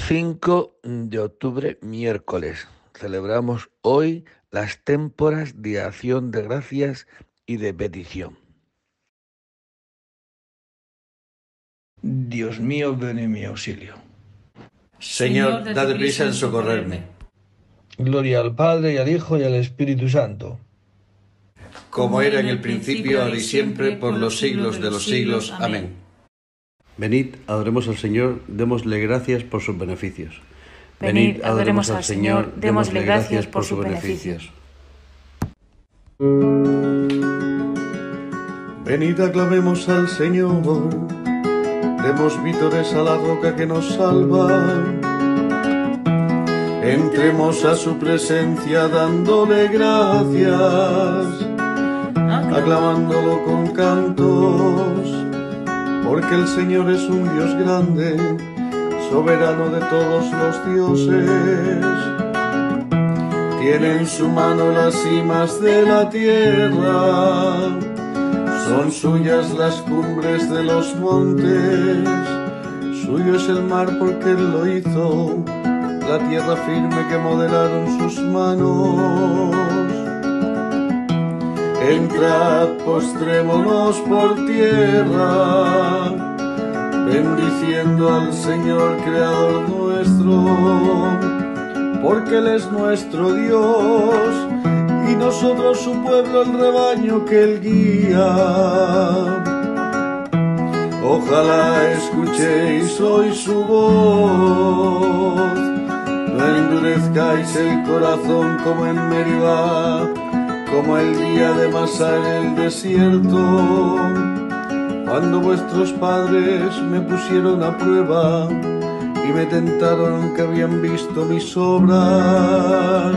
5 de octubre, miércoles. Celebramos hoy las témporas de acción de gracias y de petición. Dios mío, ven en mi auxilio. Señor, date prisa en socorrerme. Gloria al Padre, y al Hijo, y al Espíritu Santo. Como era en el principio, ahora y siempre, por los siglos de los siglos. Amén. Venid, adoremos al Señor, démosle gracias por sus beneficios. Venid, adoremos al Señor, démosle gracias por sus beneficios. Venid, aclamemos al Señor, demos vítores a la roca que nos salva. Entremos a su presencia dándole gracias, aclamándolo con cantos, porque el Señor es un Dios grande, soberano de todos los dioses. Tiene en su mano las cimas de la tierra, son suyas las cumbres de los montes, suyo es el mar porque Él lo hizo, la tierra firme que modelaron sus manos. Entrad, postrémonos por tierra, bendiciendo al Señor Creador nuestro, porque Él es nuestro Dios, y nosotros su pueblo, el rebaño que Él guía. Ojalá escuchéis hoy su voz, no endurezcáis el corazón como en Meribá, como el día de Masá en el desierto, cuando vuestros padres me pusieron a prueba y me tentaron aunque habían visto mis obras.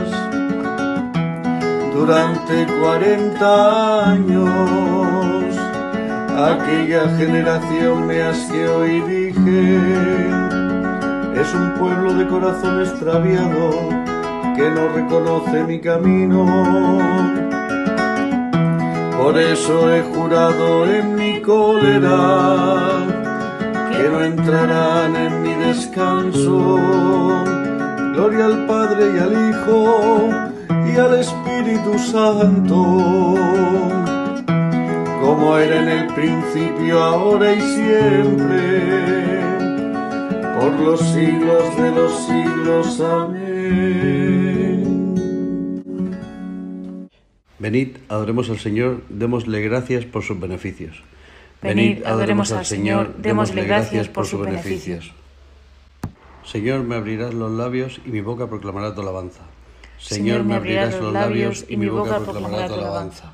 Durante 40 años aquella generación me asqueó y dije: es un pueblo de corazón extraviado que no reconoce mi camino. Por eso he jurado en mi cólera que no entrarán en mi descanso. Gloria al Padre y al Hijo y al Espíritu Santo, como era en el principio, ahora y siempre, por los siglos de los siglos. Amén. Venid, adoremos al Señor, démosle gracias por sus beneficios. Venid, adoremos al Señor, démosle gracias por sus beneficios. Señor, me abrirás los labios y mi boca proclamará tu alabanza. Señor, me abrirás los labios y mi boca proclamará tu alabanza.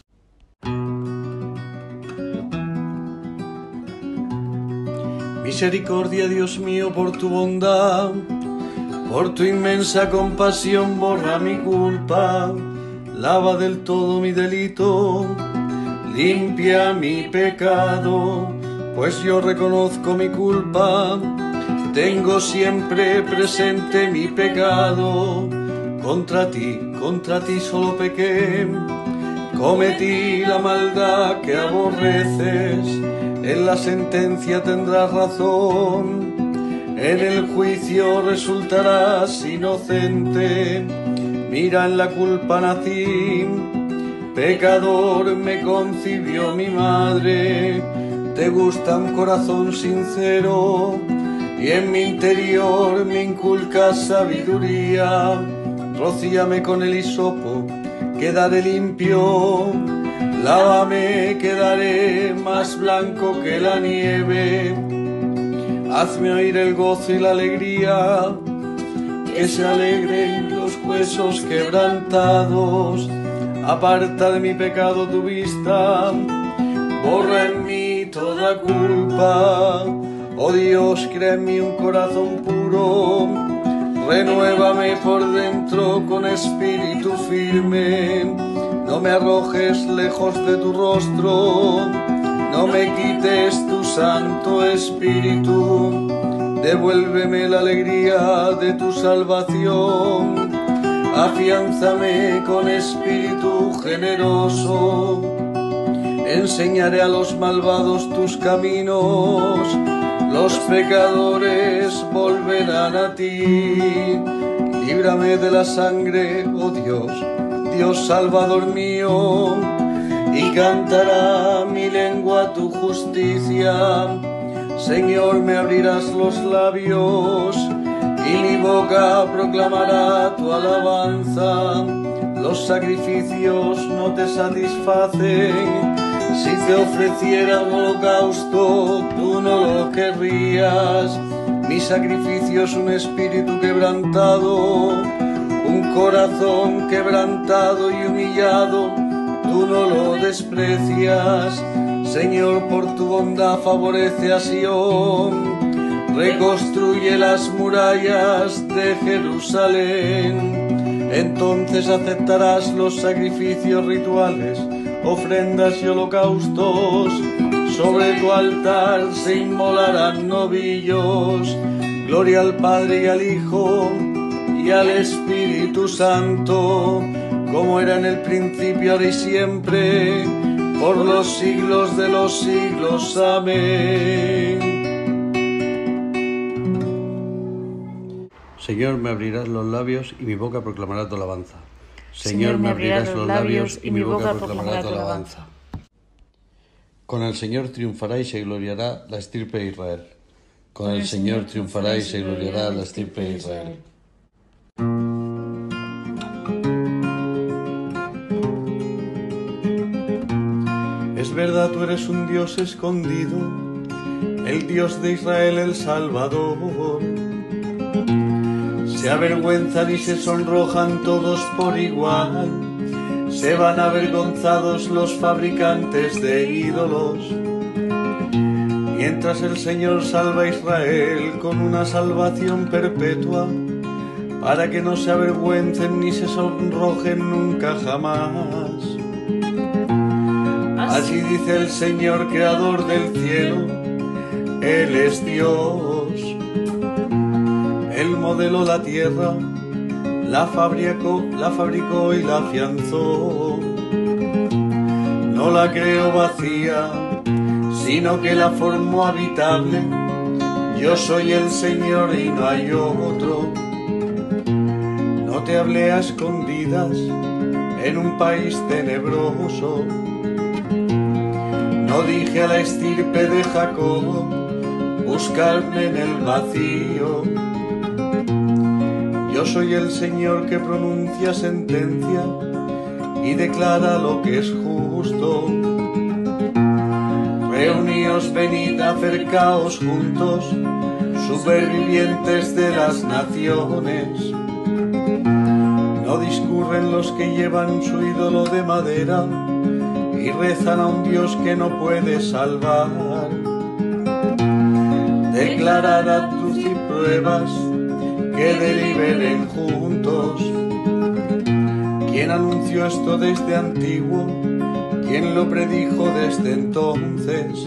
Misericordia, Dios mío, por tu bondad, por tu inmensa compasión, borra mi culpa, lava del todo mi delito, limpia mi pecado, pues yo reconozco mi culpa, tengo siempre presente mi pecado. Contra ti solo pequé, cometí la maldad que aborreces, en la sentencia tendrás razón, en el juicio resultarás inocente, mira en la culpa nací, pecador me concibió mi madre, te gusta un corazón sincero, y en mi interior me inculcas sabiduría. Rocíame con el hisopo, quedaré limpio, lávame, quedaré más blanco que la nieve. Hazme oír el gozo y la alegría, que se alegren los huesos quebrantados. Aparta de mi pecado tu vista, borra en mí toda culpa. Oh Dios, crea en mí un corazón puro, renuévame por dentro con espíritu firme. No me arrojes lejos de tu rostro, no me quites tu santo espíritu. Devuélveme la alegría de tu salvación, afiánzame con espíritu generoso. Enseñaré a los malvados tus caminos, los pecadores volverán a ti. Líbrame de la sangre, oh Dios, Dios Salvador mío, y cantará mi lengua tu justicia. Señor, me abrirás los labios, y mi boca proclamará tu alabanza. Los sacrificios no te satisfacen. Si te ofreciera un holocausto, tú no lo querrías. Mi sacrificio es un espíritu quebrantado, un corazón quebrantado y humillado, tú no lo desprecias. Señor, por tu bondad favorece a Sión, reconstruye las murallas de Jerusalén. Entonces aceptarás los sacrificios rituales, ofrendas y holocaustos. Sobre tu altar se inmolarán novillos. Gloria al Padre y al Hijo y al Espíritu Santo, como era en el principio, ahora y siempre, por los siglos de los siglos. Amén. Señor, me abrirás los labios y mi boca proclamará tu alabanza. Señor, me abrirás los labios y mi boca proclamará tu alabanza. Con el Señor triunfará y se gloriará la estirpe de Israel. Con el Señor triunfará y se gloriará la estirpe de Israel. Es verdad, tú eres un Dios escondido, el Dios de Israel, el Salvador. Se avergüenzan y se sonrojan todos por igual. Se van avergonzados los fabricantes de ídolos. Mientras el Señor salva a Israel con una salvación perpetua, para que no se avergüencen ni se sonrojen nunca jamás. Así dice el Señor, creador del cielo, Él es Dios. Él modeló la tierra, la fabricó y la afianzó. No la creó vacía, sino que la formó habitable. Yo soy el Señor y no hay otro. No te hablé a escondidas en un país tenebroso. No dije a la estirpe de Jacob, buscarme en el vacío. Yo soy el Señor que pronuncia sentencia y declara lo que es justo. Reuníos, venid, acercaos juntos, supervivientes de las naciones. No discurren los que llevan su ídolo de madera y rezan a un Dios que no puede salvar. Declarad luz y pruebas que deliberen juntos. ¿Quién anunció esto desde antiguo? ¿Quién lo predijo desde entonces?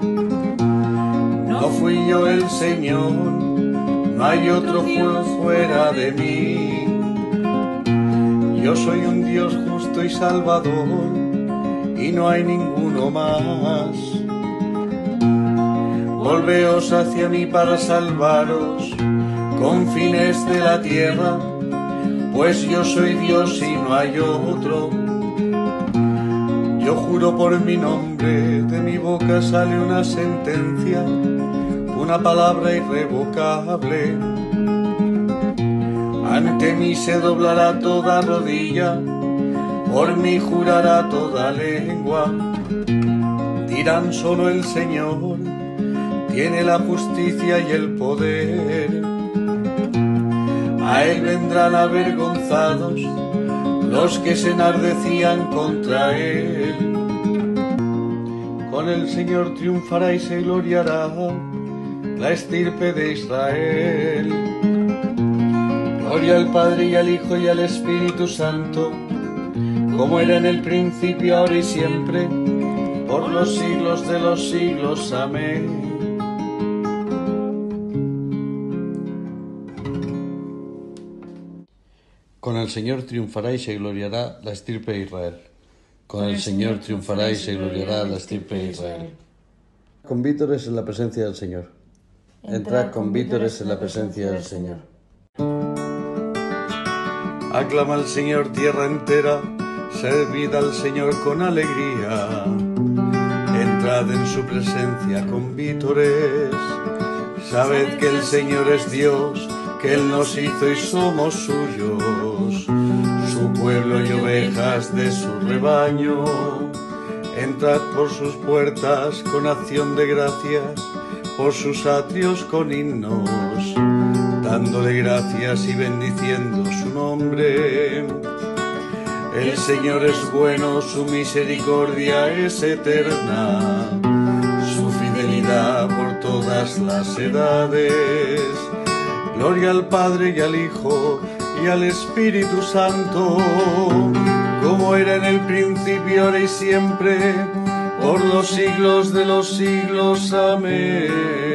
No fui yo el Señor, no hay otro fuera de mí. Yo soy un Dios justo y salvador, y no hay ninguno más. Volveos hacia mí para salvaros, confines de la tierra, pues yo soy Dios y no hay otro. Yo juro por mi nombre, de mi boca sale una sentencia, una palabra irrevocable. Ante mí se doblará toda rodilla, por mí jurará toda lengua. Dirán solo el Señor tiene la justicia y el poder. A Él vendrán avergonzados los que se enardecían contra Él. Con el Señor triunfará y se gloriará la estirpe de Israel. Gloria al Padre y al Hijo y al Espíritu Santo, como era en el principio, ahora y siempre, por los siglos de los siglos. Amén. Con el Señor triunfará y se gloriará la estirpe de Israel. Con el Señor triunfará y se gloriará la estirpe de Israel. Con vítores en la presencia del Señor. Entrad con vítores en la presencia del Señor. Aclama al Señor tierra entera, servid al Señor con alegría. Entrad en su presencia con vítores. Sabed que el Señor es Dios, que Él nos hizo y somos suyos, su pueblo y ovejas de su rebaño. Entrad por sus puertas con acción de gracias, por sus atrios con himnos, dándole gracias y bendiciendo su nombre. El Señor es bueno, su misericordia es eterna, su fidelidad por todas las edades. Gloria al Padre y al Hijo y al Espíritu Santo, como era en el principio, ahora y siempre, por los siglos de los siglos. Amén.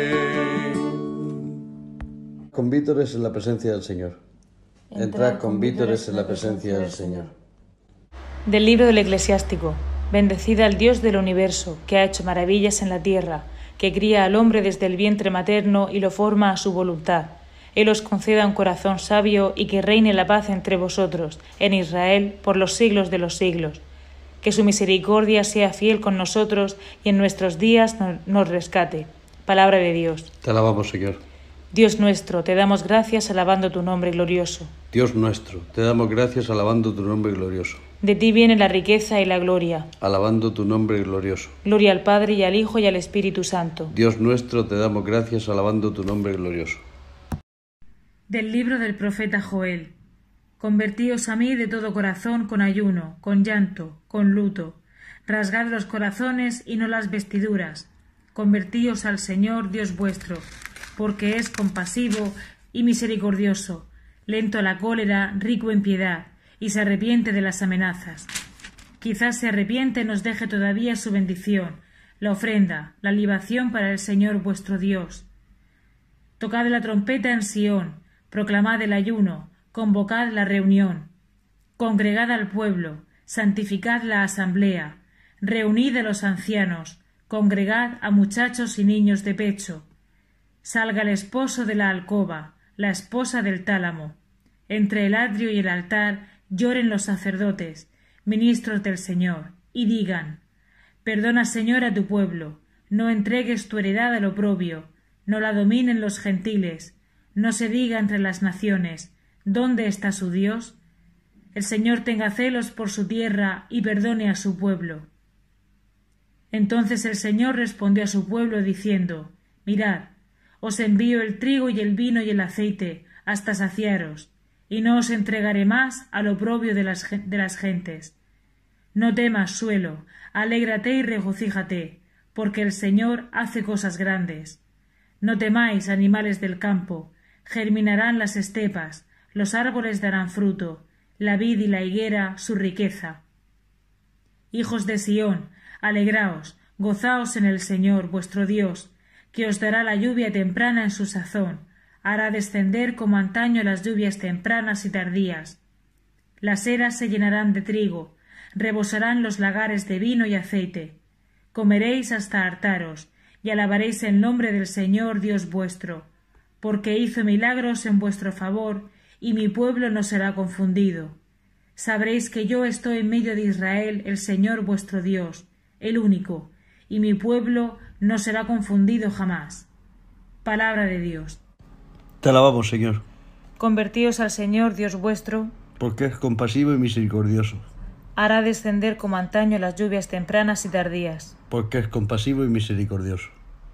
Con vítores en la presencia del Señor. Entrad con vítores en la presencia del Señor. Del libro del Eclesiástico. Bendecida al Dios del universo, que ha hecho maravillas en la tierra, que cría al hombre desde el vientre materno y lo forma a su voluntad. Él os conceda un corazón sabio y que reine la paz entre vosotros, en Israel, por los siglos de los siglos. Que su misericordia sea fiel con nosotros y en nuestros días nos rescate. Palabra de Dios. Te alabamos, Señor. Dios nuestro, te damos gracias alabando tu nombre glorioso. Dios nuestro, te damos gracias alabando tu nombre glorioso. De ti viene la riqueza y la gloria. Alabando tu nombre glorioso. Gloria al Padre y al Hijo y al Espíritu Santo. Dios nuestro, te damos gracias alabando tu nombre glorioso. Del libro del profeta Joel. Convertíos a mí de todo corazón con ayuno, con llanto, con luto. Rasgad los corazones y no las vestiduras. Convertíos al Señor Dios vuestro, porque es compasivo y misericordioso, lento a la cólera, rico en piedad, y se arrepiente de las amenazas. Quizás se arrepiente y nos deje todavía su bendición, la ofrenda, la libación para el Señor vuestro Dios. Tocad la trompeta en Sión, proclamad el ayuno, convocad la reunión. Congregad al pueblo, santificad la asamblea, reunid a los ancianos, congregad a muchachos y niños de pecho. Salga el esposo de la alcoba, la esposa del tálamo. Entre el atrio y el altar lloren los sacerdotes, ministros del Señor, y digan: Perdona, Señor, a tu pueblo, no entregues tu heredad al oprobio, no la dominen los gentiles, no se diga entre las naciones: ¿dónde está su Dios? El Señor tenga celos por su tierra y perdone a su pueblo. Entonces el Señor respondió a su pueblo diciendo: Mirad, os envío el trigo y el vino y el aceite hasta saciaros, y no os entregaré más al oprobio de las gentes. No temas, suelo, alégrate y regocíjate, porque el Señor hace cosas grandes. No temáis, animales del campo, germinarán las estepas, los árboles darán fruto, la vid y la higuera su riqueza. Hijos de Sión, alegraos, gozaos en el Señor vuestro Dios, que os dará la lluvia temprana en su sazón, hará descender como antaño las lluvias tempranas y tardías. Las eras se llenarán de trigo, rebosarán los lagares de vino y aceite. Comeréis hasta hartaros, y alabaréis el nombre del Señor Dios vuestro, porque hizo milagros en vuestro favor, y mi pueblo no será confundido. Sabréis que yo estoy en medio de Israel, el Señor vuestro Dios, el único, y mi pueblo no será confundido jamás. Palabra de Dios. Te alabamos, Señor. Convertíos al Señor Dios vuestro, porque es compasivo y misericordioso. Hará descender como antaño las lluvias tempranas y tardías. Porque es compasivo y misericordioso.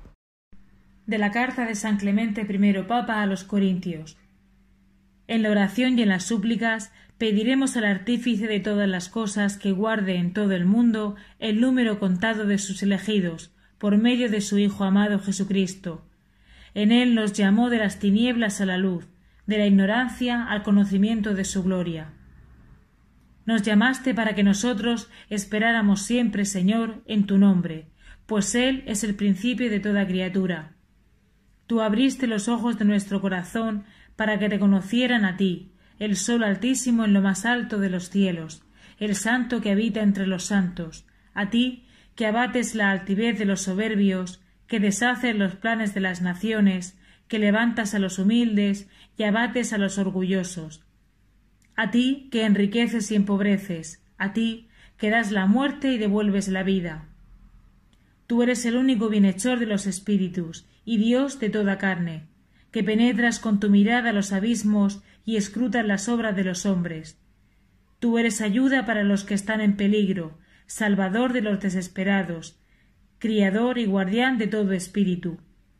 De la carta de San Clemente I, Papa, a los Corintios. En la oración y en las súplicas pediremos al artífice de todas las cosas que guarde en todo el mundo el número contado de sus elegidos, por medio de su Hijo amado Jesucristo. En él nos llamó de las tinieblas a la luz, de la ignorancia al conocimiento de su gloria. Nos llamaste para que nosotros esperáramos siempre, Señor, en tu nombre, pues Él es el principio de toda criatura. Tú abriste los ojos de nuestro corazón para que te conocieran a ti, el Sol Altísimo en lo más alto de los cielos, el Santo que habita entre los santos, a ti que abates la altivez de los soberbios, que deshaces los planes de las naciones, que levantas a los humildes y abates a los orgullosos. A ti que enriqueces y empobreces, a ti que das la muerte y devuelves la vida. Tú eres el único bienhechor de los espíritus y Dios de toda carne, que penetras con tu mirada los abismos y escrutas las obras de los hombres. Tú eres ayuda para los que están en peligro, salvador de los desesperados, criador y guardián de todo espíritu.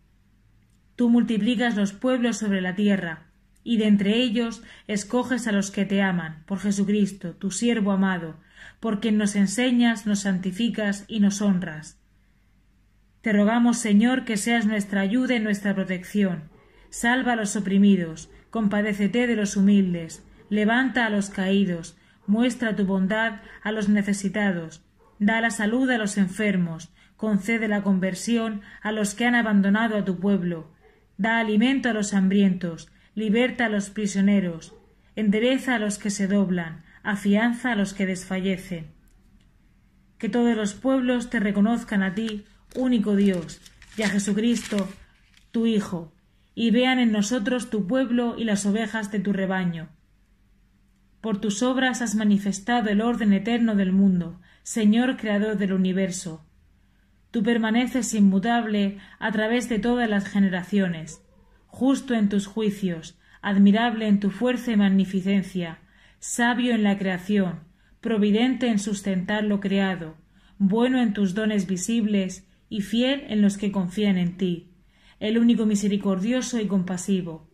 Tú multiplicas los pueblos sobre la tierra, y de entre ellos escoges a los que te aman, por Jesucristo, tu siervo amado, por quien nos enseñas, nos santificas y nos honras. Te rogamos, Señor, que seas nuestra ayuda y nuestra protección. Salva a los oprimidos, compadécete de los humildes, levanta a los caídos, muestra tu bondad a los necesitados, da la salud a los enfermos, concede la conversión a los que han abandonado a tu pueblo, da alimento a los hambrientos, liberta a los prisioneros, endereza a los que se doblan, afianza a los que desfallecen. Que todos los pueblos te reconozcan a ti, único Dios, y a Jesucristo, tu Hijo, y vean en nosotros tu pueblo y las ovejas de tu rebaño. Por tus obras has manifestado el orden eterno del mundo, Señor creador del universo. Tú permaneces inmutable a través de todas las generaciones, justo en tus juicios, admirable en tu fuerza y magnificencia, sabio en la creación, providente en sustentar lo creado, bueno en tus dones visibles y fiel en los que confían en ti, el único misericordioso y compasivo.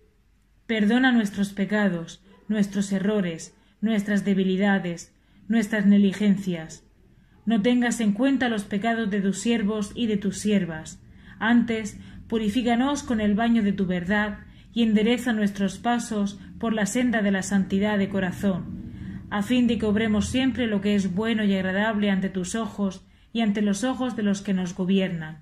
Perdona nuestros pecados, nuestros errores, nuestras debilidades, nuestras negligencias. No tengas en cuenta los pecados de tus siervos y de tus siervas. Antes, purifícanos con el baño de tu verdad y endereza nuestros pasos por la senda de la santidad de corazón, a fin de que obremos siempre lo que es bueno y agradable ante tus ojos y ante los ojos de los que nos gobiernan.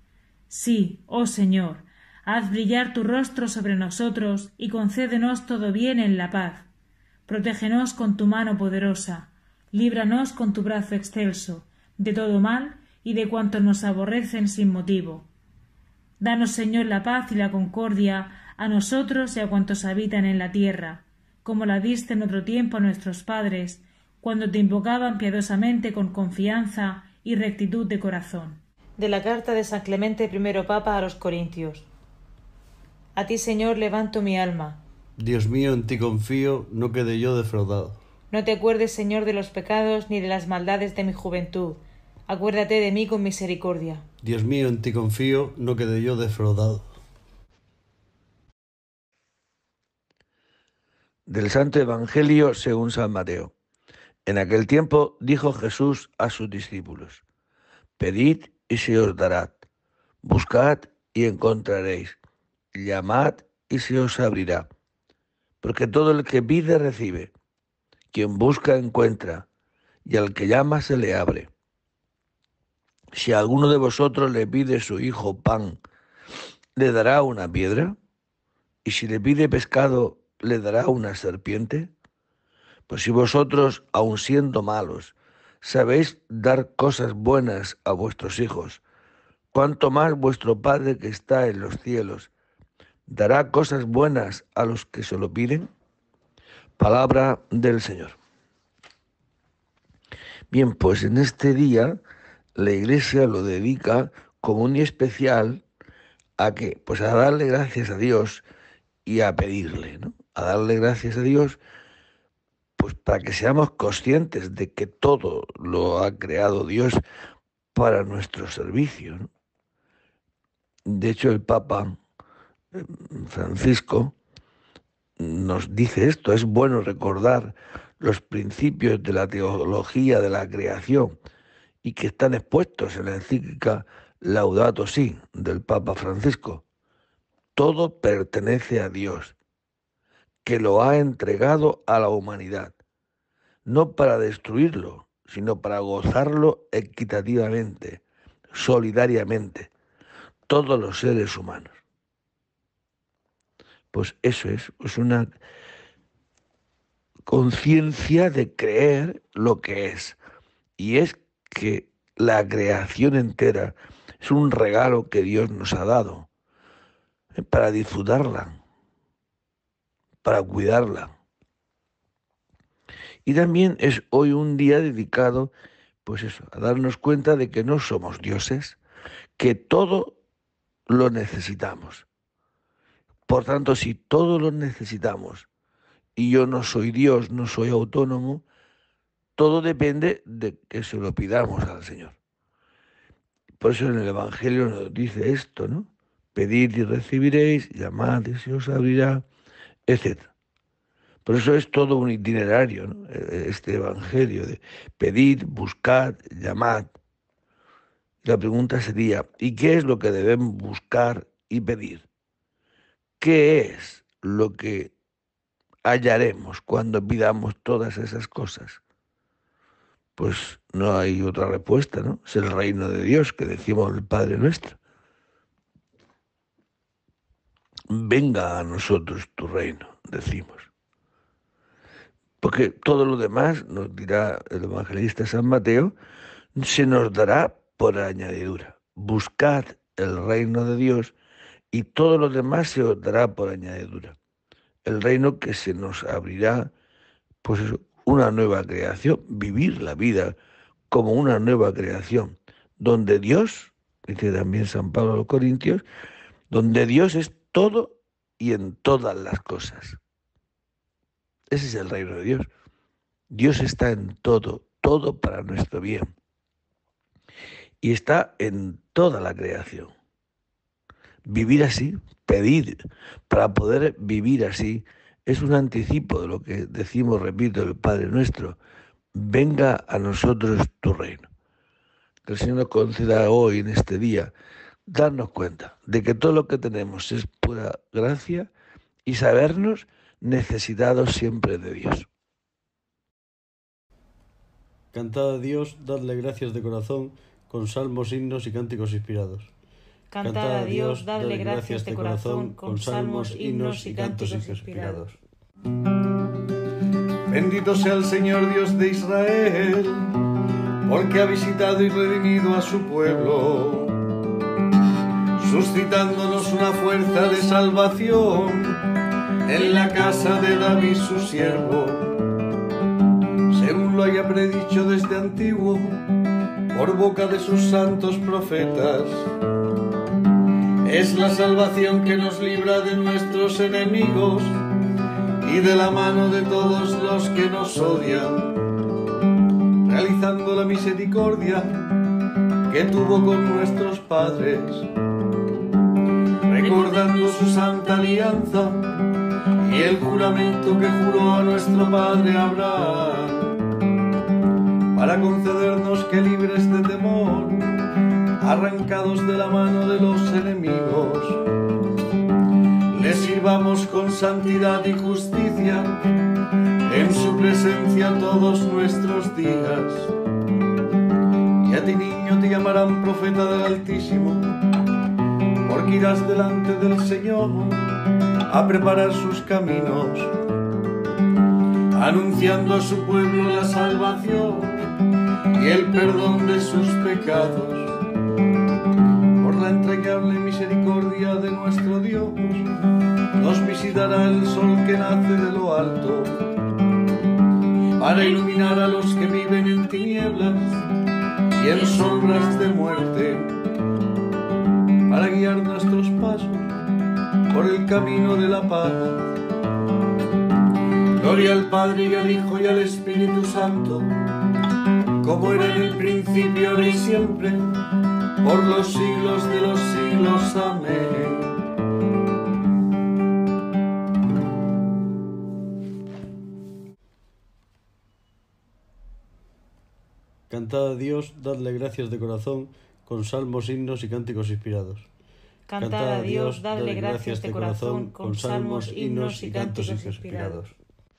Sí, oh Señor, haz brillar tu rostro sobre nosotros y concédenos todo bien en la paz. Protégenos con tu mano poderosa, líbranos con tu brazo excelso, de todo mal y de cuantos nos aborrecen sin motivo. Danos, Señor, la paz y la concordia a nosotros y a cuantos habitan en la tierra, como la diste en otro tiempo a nuestros padres, cuando te invocaban piadosamente con confianza y rectitud de corazón. De la carta de San Clemente I Papa a los Corintios. A ti, Señor, levanto mi alma. Dios mío, en ti confío, no quede yo defraudado. No te acuerdes, Señor, de los pecados ni de las maldades de mi juventud. Acuérdate de mí con misericordia. Dios mío, en ti confío, no quede yo defraudado. Del Santo Evangelio según San Mateo. En aquel tiempo dijo Jesús a sus discípulos: Pedid y se os dará, buscad y encontraréis, llamad y se os abrirá. Porque todo el que pide recibe, quien busca encuentra, y al que llama se le abre. Si a alguno de vosotros le pide su hijo pan, ¿le dará una piedra? ¿Y si le pide pescado, le dará una serpiente? Pues si vosotros, aun siendo malos, sabéis dar cosas buenas a vuestros hijos, cuánto más vuestro Padre que está en los cielos dará cosas buenas a los que se lo piden. Palabra del Señor. Bien, pues en este día la Iglesia lo dedica como un día especial ¿a qué? Pues a darle gracias a Dios y a pedirle, ¿no? A darle gracias a Dios, pues para que seamos conscientes de que todo lo ha creado Dios para nuestro servicio, ¿no? De hecho, el Papa Francisco nos dice esto: es bueno recordar los principios de la teología de la creación y que están expuestos en la encíclica Laudato Si del Papa Francisco. Todo pertenece a Dios, que lo ha entregado a la humanidad, no para destruirlo, sino para gozarlo equitativamente, solidariamente, todos los seres humanos. Pues eso es una conciencia de creer lo que es, y es que la creación entera es un regalo que Dios nos ha dado. para disfrutarla, para cuidarla. Y también es hoy un día dedicado, pues eso, a darnos cuenta de que no somos dioses, que todo lo necesitamos. Por tanto, si todo lo necesitamos y yo no soy Dios, no soy autónomo, todo depende de que se lo pidamos al Señor. Por eso en el Evangelio nos dice esto, ¿no? Pedid y recibiréis, llamad y se os abrirá, etc. Por eso es todo un itinerario, ¿no? Este Evangelio de pedid, buscad, llamad. La pregunta sería, ¿y qué es lo que debemos buscar y pedir? ¿Qué es lo que hallaremos cuando pidamos todas esas cosas? Pues no hay otra respuesta, ¿no? Es el reino de Dios que decimos el Padre Nuestro. Venga a nosotros tu reino, decimos. Porque todo lo demás, nos dirá el evangelista San Mateo, se nos dará por añadidura. Buscad el reino de Dios y todo lo demás se os dará por añadidura. El reino que se nos abrirá, pues eso, una nueva creación, vivir la vida como una nueva creación, donde Dios, dice también San Pablo a los Corintios, donde Dios es todo y en todas las cosas. Ese es el reino de Dios. Dios está en todo, todo para nuestro bien. Y está en toda la creación. Vivir así, pedir para poder vivir así, es un anticipo de lo que decimos, repito, el Padre Nuestro. Venga a nosotros tu reino. Que el Señor nos conceda hoy, en este día, darnos cuenta de que todo lo que tenemos es pura gracia y sabernos necesitados siempre de Dios. Cantad a Dios, dadle gracias de corazón, con salmos, himnos y cánticos inspirados. Cantad a Dios, dadle gracias de corazón, con salmos, himnos y cánticos inspirados. Bendito sea el Señor Dios de Israel, porque ha visitado y redimido a su pueblo, suscitándonos una fuerza de salvación en la casa de David su siervo, según lo haya predicho desde antiguo, por boca de sus santos profetas. Es la salvación que nos libra de nuestros enemigos y de la mano de todos los que nos odian, realizando la misericordia que tuvo con nuestros padres, recordando su santa alianza y el juramento que juró a nuestro padre Abraham, para concedernos que libres de temor, arrancados de la mano de los enemigos, le sirvamos con santidad y justicia en su presencia todos nuestros días. Y a ti, niño, te llamarán profeta del Altísimo, porque irás delante del Señor a preparar sus caminos, anunciando a su pueblo la salvación y el perdón de sus pecados. Por la entrañable misericordia de nuestro Dios, nos visitará el sol que nace de lo alto, para iluminar a los que viven en tinieblas y en sombras de muerte, para guiar nuestros pasos por el camino de la paz. Gloria al Padre y al Hijo y al Espíritu Santo, como era en el principio, ahora y siempre, por los siglos de los siglos. Amén. Cantad a Dios, dadle gracias de corazón, con salmos, himnos y cánticos inspirados. Cantad a Dios, dadle gracias de corazón, con salmos, himnos y cánticos inspirados.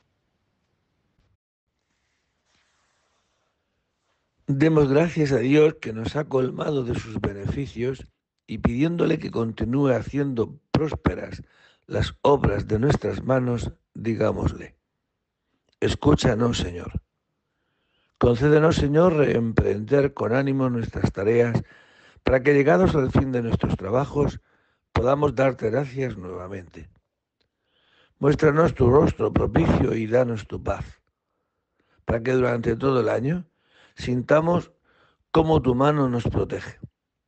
Demos gracias a Dios que nos ha colmado de sus beneficios y pidiéndole que continúe haciendo prósperas las obras de nuestras manos, digámosle: escúchanos, Señor. Concédenos, Señor, reemprender con ánimo nuestras tareas, para que, llegados al fin de nuestros trabajos, podamos darte gracias nuevamente. Muéstranos tu rostro propicio y danos tu paz, para que durante todo el año sintamos cómo tu mano nos protege.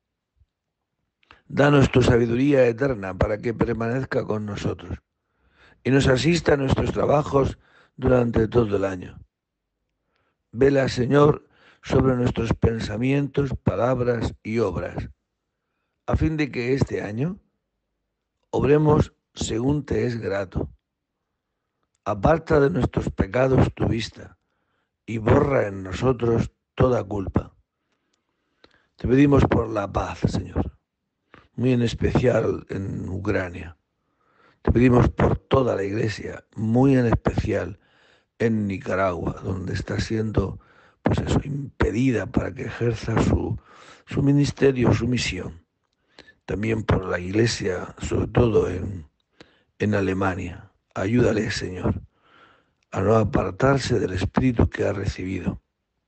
Danos tu sabiduría eterna para que permanezca con nosotros y nos asista en nuestros trabajos durante todo el año. Vela, Señor, sobre nuestros pensamientos, palabras y obras, a fin de que este año obremos según te es grato. Aparta de nuestros pecados tu vista y borra en nosotros toda culpa. Te pedimos por la paz, Señor, muy en especial en Ucrania. Te pedimos por toda la Iglesia, muy en especial en Nicaragua, donde está siendo, impedida para que ejerza su ministerio, su misión. También por la Iglesia, sobre todo en Alemania. Ayúdale, Señor, a no apartarse del espíritu que ha recibido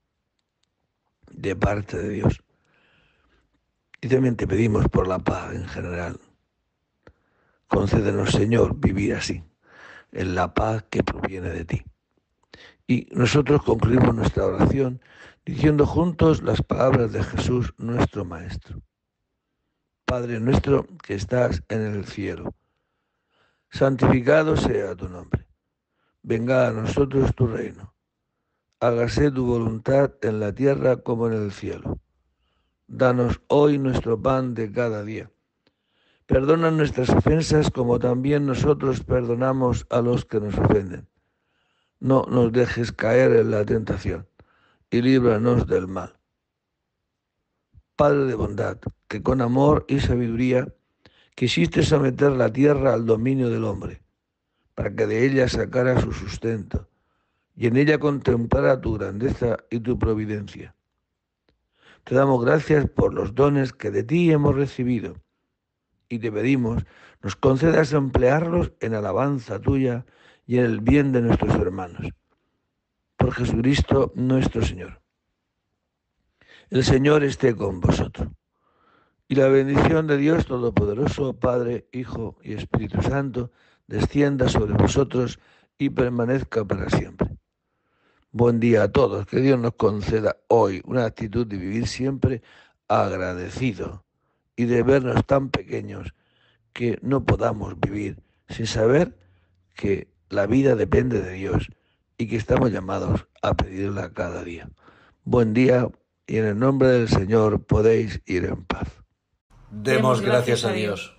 de parte de Dios. Y también te pedimos por la paz en general. Concédenos, Señor, vivir así, en la paz que proviene de ti. Y nosotros concluimos nuestra oración diciendo juntos las palabras de Jesús, nuestro Maestro. Padre nuestro que estás en el cielo, santificado sea tu nombre. Venga a nosotros tu reino. Hágase tu voluntad en la tierra como en el cielo. Danos hoy nuestro pan de cada día. Perdona nuestras ofensas como también nosotros perdonamos a los que nos ofenden. No nos dejes caer en la tentación y líbranos del mal. Padre de bondad, que con amor y sabiduría quisiste someter la tierra al dominio del hombre, para que de ella sacara su sustento, y en ella contemplara tu grandeza y tu providencia. Te damos gracias por los dones que de ti hemos recibido, y te pedimos nos concedas emplearlos en alabanza tuya y en el bien de nuestros hermanos. Por Jesucristo nuestro Señor. El Señor esté con vosotros. Y la bendición de Dios Todopoderoso, Padre, Hijo y Espíritu Santo, descienda sobre vosotros y permanezca para siempre. Buen día a todos. Que Dios nos conceda hoy una actitud de vivir siempre agradecido y de vernos tan pequeños que no podamos vivir sin saber que la vida depende de Dios y que estamos llamados a pedirla cada día. Buen día y en el nombre del Señor podéis ir en paz. Demos gracias a Dios.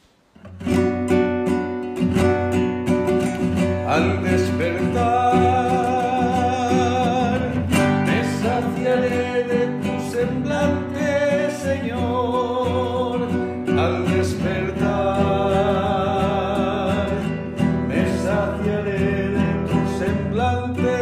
Al despertar me saciaré de tu semblante, Señor. Al despertar me saciaré de tu semblante,